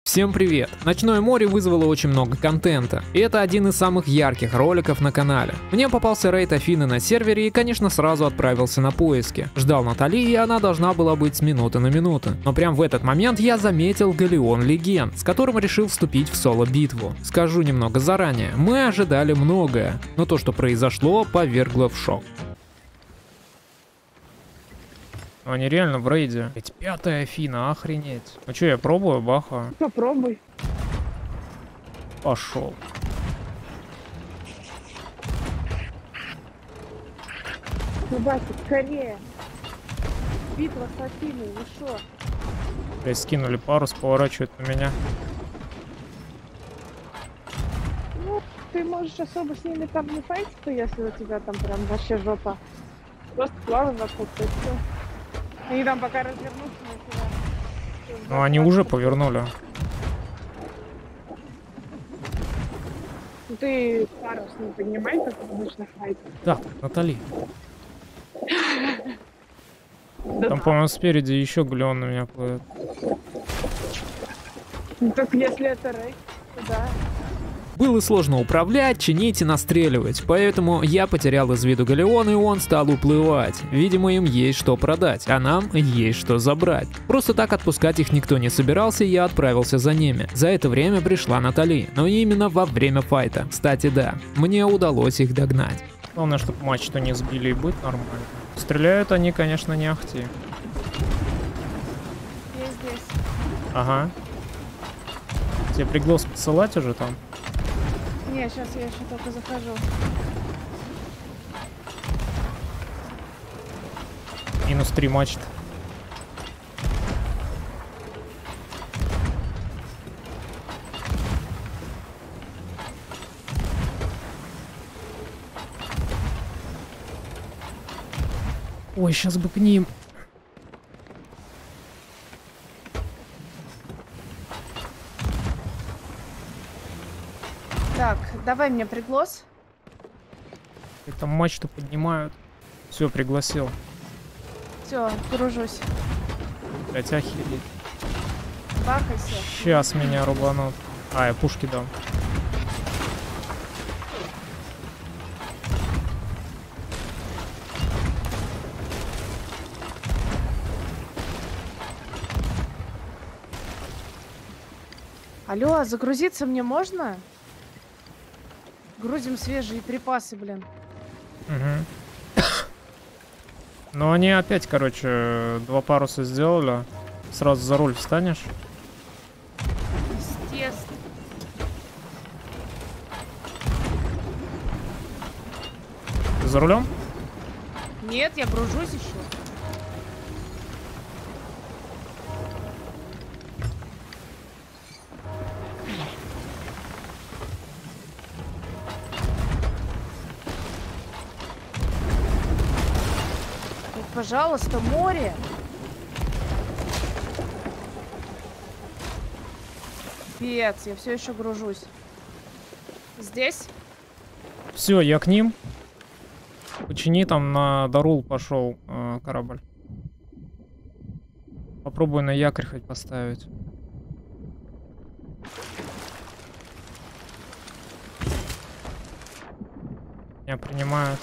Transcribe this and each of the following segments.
Всем привет! Ночное море вызвало очень много контента, и это один из самых ярких роликов на канале. Мне попался рейд Афины на сервере и, конечно, сразу отправился на поиски. Ждал Натали, и она должна была быть с минуты на минуту. Но прям в этот момент я заметил Галеон Легенд, с которым решил вступить в соло-битву. Скажу немного заранее, мы ожидали многое, но то, что произошло, повергло в шок. Они реально в рейде. Ведь 5-я Афина, охренеть. Ну что, я пробую, баха? Попробуй. Пошел. Ну, батя, скорее. Битва с Афиной, ну шо? Блять, скинули парус, поворачивают на меня. Ну, ты можешь особо с ними там не файтиться, если у тебя там прям вообще жопа. Просто плавай вокруг, и все. Они там пока развернутся на тебя. Ну, они уже повернули. Ну, ты парус не поднимай, как обычно файт. Так, Натали. Да, Там, по-моему, спереди еще Галеон на меня плывет. ну, так если это рейд, то да. Было сложно управлять, чинить и настреливать, поэтому я потерял из виду Галеон, и он стал уплывать. Видимо, им есть что продать, а нам есть что забрать. Просто так отпускать их никто не собирался, и я отправился за ними. За это время пришла Натали, но именно во время файта. Кстати, да, мне удалось их догнать. Главное, чтобы матч-то не сбили и быть нормально. Стреляют они, конечно, не ахти. Я здесь. Ага. Тебе приглас посылать уже там? Не, сейчас я еще только захожу. Минус 3 мачт. Ой, сейчас бы к ним. Так, давай мне приглас. Это мачту поднимают. Все, пригласил. Все, гружусь. Блять, охереть. Бахайся. Сейчас меня рубанут. А, я пушки дам. Алло, а загрузиться мне можно? Грузим свежие припасы, блин. Угу. Ну они опять, короче, 2 паруса сделали. Сразу за руль встанешь. Естественно. Ты за рулем? Нет, я гружусь еще. Пожалуйста, море. Пец, я все еще гружусь. Здесь? Все, я к ним. Почини, там на Дарул пошел корабль. Попробую на якорь хоть поставить. Меня принимают.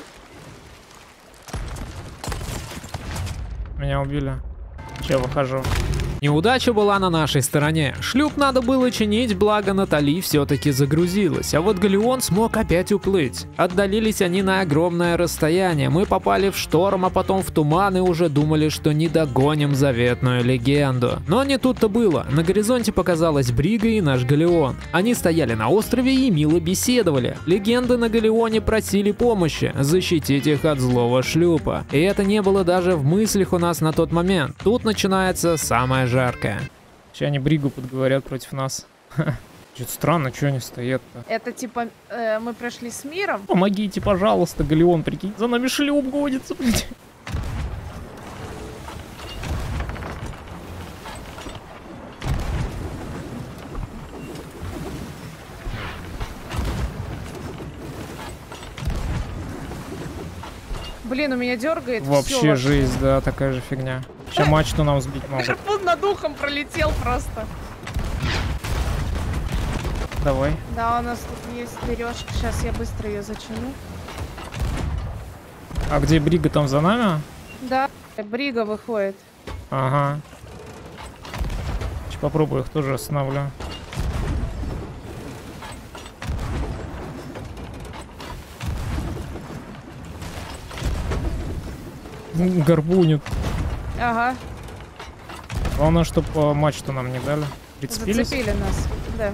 Меня убили. Че, выхожу. Неудача была на нашей стороне. Шлюп надо было чинить, благо Натали все-таки загрузилась. А вот Галеон смог опять уплыть. Отдалились они на огромное расстояние. Мы попали в шторм, а потом в туман и уже думали, что не догоним заветную легенду. Но не тут-то было. На горизонте показалась Брига и наш Галеон. Они стояли на острове и мило беседовали. Легенды на Галеоне просили помощи, защитить их от злого шлюпа. И это не было даже в мыслях у нас на тот момент. Тут начинается самое жаркое. Сейчас они Бригу подговорят против нас. Что-то странно, что они стоят-то. Это типа мы прошли с миром? Помогите, пожалуйста, Галеон, прикинь. За нами шлюп гонится, блядь. Блин, у меня дергает. Вообще жизнь, да, такая же фигня. Сейчас мачту нам сбить могут. Он над ухом пролетел просто. Давай. Да, у нас тут есть веревочка. Сейчас я быстро ее зачину. А где Брига, там за нами? Да, Брига выходит. Ага. Сейчас попробую их тоже остановлю. Горбунит. Ага, Главное, чтобы мачту нам не дали. Прицепились? зацепили нас. Да.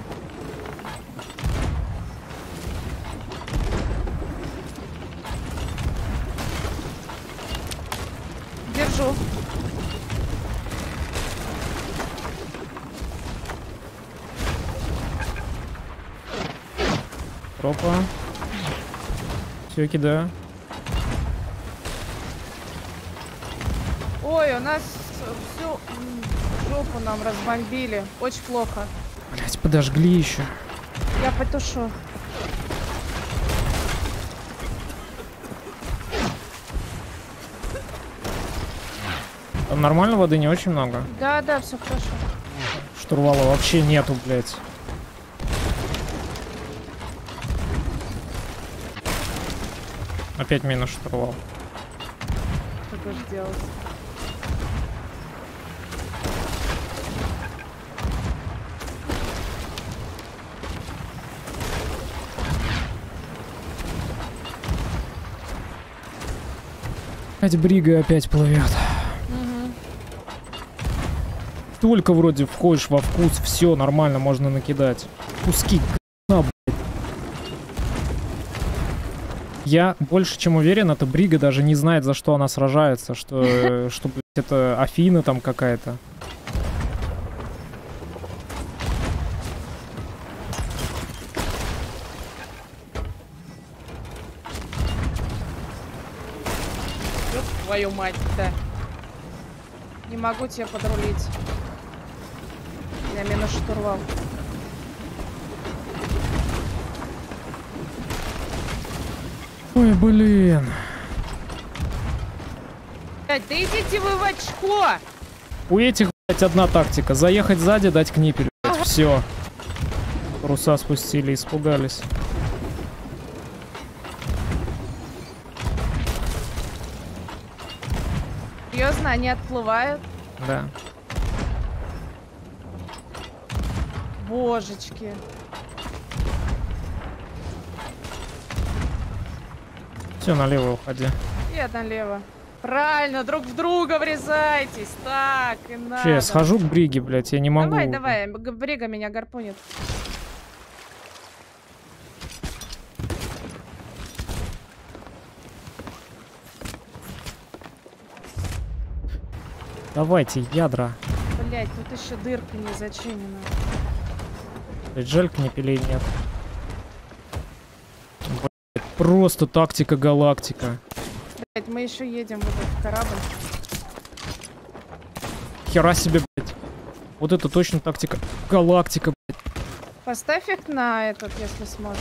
Держу. Пропа. Все, кидаю. Ой, у нас всю жопу нам разбомбили. Очень плохо. Блять, подожгли еще. Я потушу. Там нормально, воды не очень много. Да, да, все хорошо. Штурвала вообще нету, блять. Опять минус штурвал. Что будешь делать? Опять Брига опять плывет. Угу. Только вроде входишь во вкус, все нормально, можно накидать. Куски говна, блядь. Я больше чем уверен, эта Брига даже не знает, за что она сражается, что блядь, это Афина там какая-то. Ёп твою мать-то. Не могу тебя подрулить. Я минус штурвал. Ой, блин. Блядь, да идите вы в очко! У этих, блядь, одна тактика. Заехать сзади, дать книпель, блядь, все. Паруса спустили, испугались. Серьезно, они отплывают? Да. Божечки. Все, налево уходи. Я налево. Правильно, друг в друга врезайтесь. Так, и надо. Че, я схожу к Бриге, блядь, я не могу. Давай, давай, Брига меня гарпунит. Давайте, ядра. Блять, тут еще дырка не зачинена. Блядь, жаль, книпелей нет. Блядь, просто тактика галактика. Блять, мы еще едем в этот корабль. Хера себе, блядь. Вот это точно тактика галактика, блядь. Поставь их на этот, если сможешь.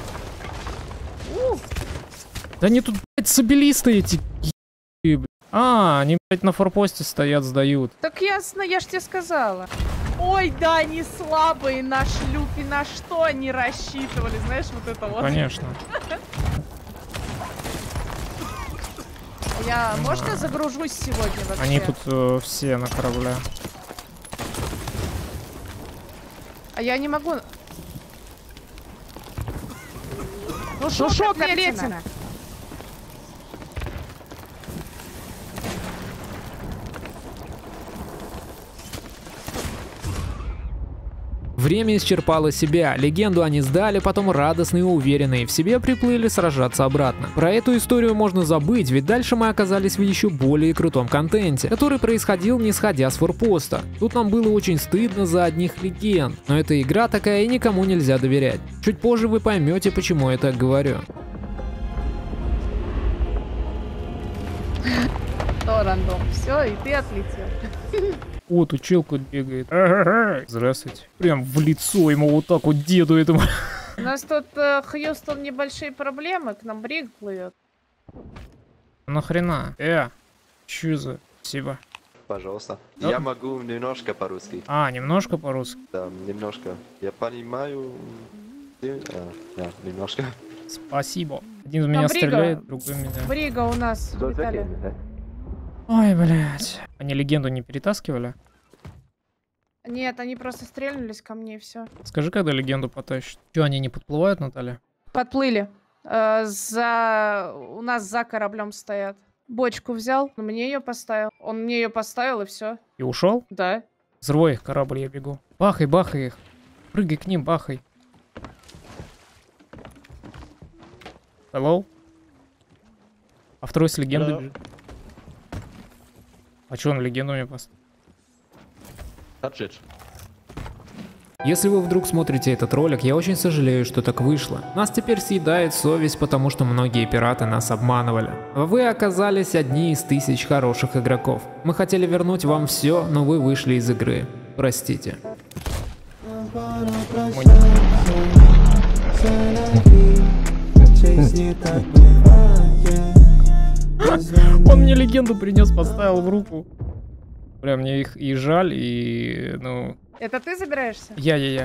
Да они тут, блядь, сабелисты эти. Блядь. А, они, блядь, на форпосте стоят, сдают. Так ясно, я ж тебе сказала. Ой, да, они слабые на шлюпе, на что они рассчитывали, знаешь, вот это вот. Конечно. Я, можно загружусь сегодня вообще? Они тут все на корабле. А я не могу. Ну шо, котлетина? Время исчерпало себя, легенду они сдали, потом радостные и уверенные в себе приплыли сражаться обратно. Про эту историю можно забыть, ведь дальше мы оказались в еще более крутом контенте, который происходил не сходя с форпоста. Тут нам было очень стыдно за одних легенд, но эта игра такая и никому нельзя доверять. Чуть позже вы поймете, почему я так говорю. То рандом. Все, и ты отлетел. О, тут челка бегает. Здравствуйте. Прям в лицо ему вот так вот деду этому. У нас тут, Хьюстон, небольшие проблемы, к нам Бриг плывет. Нахрена? Чё за... Спасибо. Пожалуйста. Ну. Я могу немножко по-русски. А, немножко по-русски. Да, немножко. Я понимаю Да, немножко. Спасибо. Один в меня Брига. стреляет, другой меня. Брига у нас, Виталий. Ой, блядь. Они легенду не перетаскивали? Нет, они просто стрельнулись ко мне и все. Скажи, когда легенду потащат. Че, они не подплывают, Наталья? Подплыли. У нас за кораблем стоят. Бочку взял, мне ее поставил. Он мне ее поставил и все. И ушел? Да. Взрывай их корабль, я бегу. Бахай, бахай их. Прыгай к ним, бахай. Hello? А второй с легендой бежит. А че он легенду мне поставил? Touch it. Если вы вдруг смотрите этот ролик, я очень сожалею, что так вышло. Нас теперь съедает совесть, потому что многие пираты нас обманывали. Вы оказались одни из тысяч хороших игроков. Мы хотели вернуть вам все, но вы вышли из игры. Простите. Он мне легенду принес, поставил в руку. Прям мне их и жаль, и ну... Это ты забираешься? Я.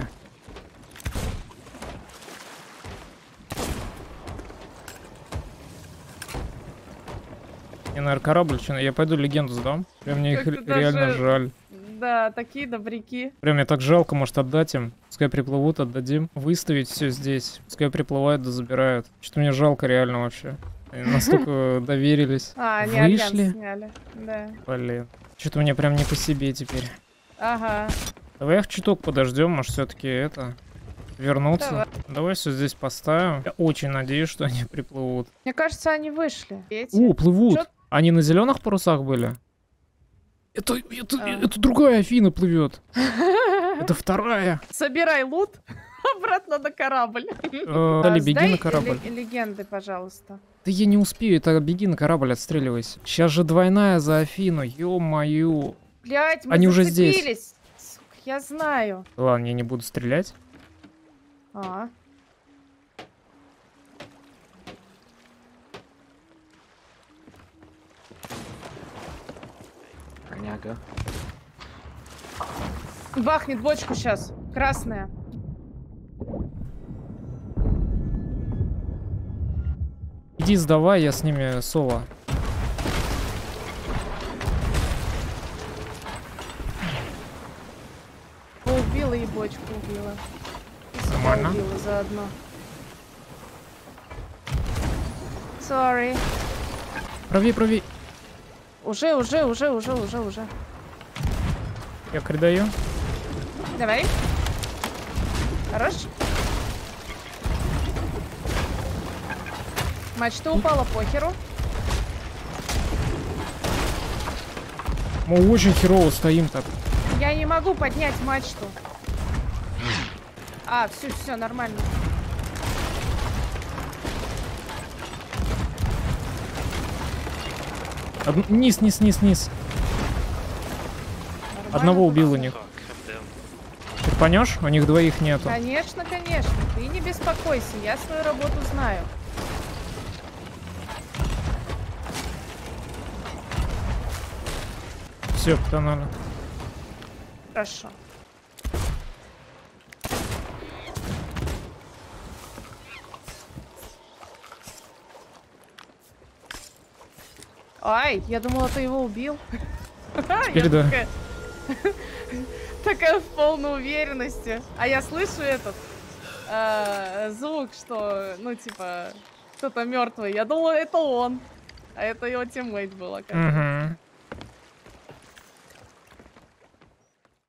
Мне, наверное, корабль, что я пойду легенду сдам. Прям мне их Как-то реально даже- жаль. Да, такие добряки. Прям мне так жалко, может отдать им. Пускай приплывут, отдадим. Выставить все здесь. Пускай приплывают да забирают. Что мне жалко реально вообще. Они настолько доверились. Они альянс Вышли. сняли. Да. Блин. Что-то мне прям не по себе теперь. Ага. Давай их чуток подождем, может все-таки это... Вернуться. Давай все здесь поставим. Я очень надеюсь, что они приплывут. Мне кажется, они вышли. Эти. О, плывут. Чё- Они на зеленых парусах были? Это другая Афина плывет. Это вторая. Собирай лут обратно на корабль. Дали, беги Сдай на корабль. легенды, пожалуйста. Да я не успею, это беги на корабль, отстреливайся. Сейчас же двойная за Афину, ё-мою. Блять, мы Они уже здесь. зацепились. Сука, я знаю. Ладно, я не буду стрелять. А. Коняга. Бахнет бочку сейчас. Красная. Иди сдавай, я с ними соло. Убила и бочку убила. И себя Нормально. убила заодно. Sorry. Правей. Уже. Я придаю. Давай. Хорош. Мачта упала, похеру. Мы очень херово стоим так. Я не могу поднять мачту. А, все, нормально. Низ. Нормально. Одного убил у них. Ты понешь? У них двоих нету. Конечно. Ты не беспокойся, я свою работу знаю. Все, потонули. Хорошо. Ай, я думала, ты его убил. Теперь да. Такая в полной уверенности. А я слышу этот звук, что, ну, типа, кто-то мертвый. Я думала, это он. А это его тиммейт был, оказывается. Угу.